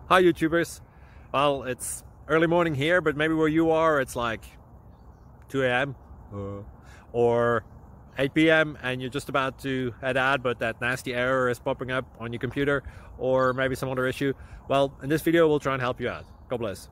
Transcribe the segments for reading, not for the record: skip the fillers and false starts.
Hi YouTubers. Well, it's early morning here, but maybe where you are it's like 2 a.m. or 8 p.m. and you're just about to head out, but that nasty error is popping up on your computer, or maybe some other issue. Well, in this video we'll try and help you out. God bless.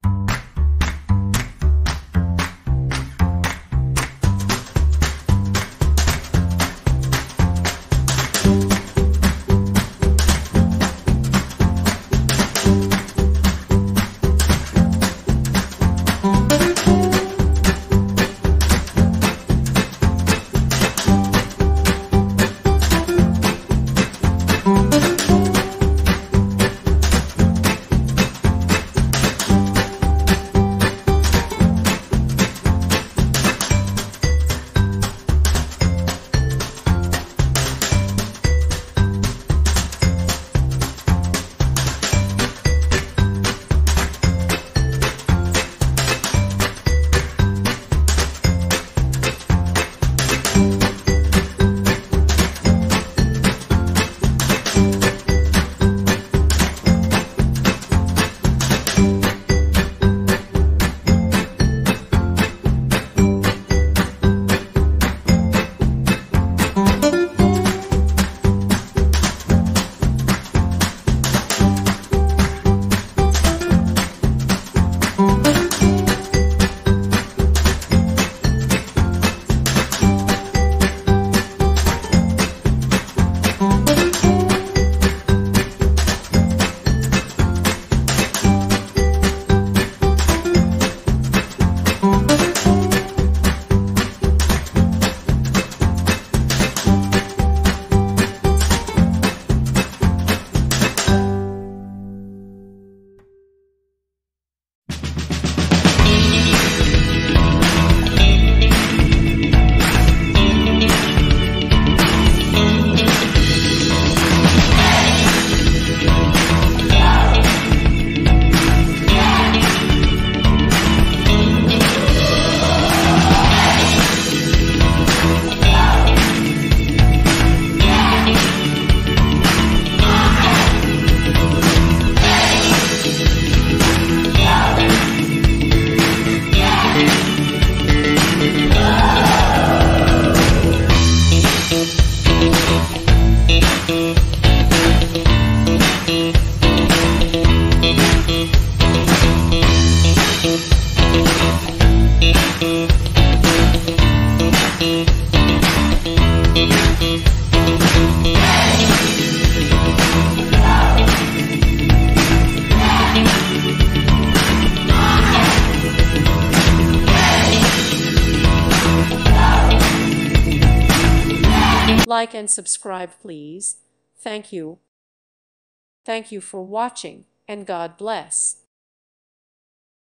Like and subscribe, please. Thank you. Thank you for watching, and God bless.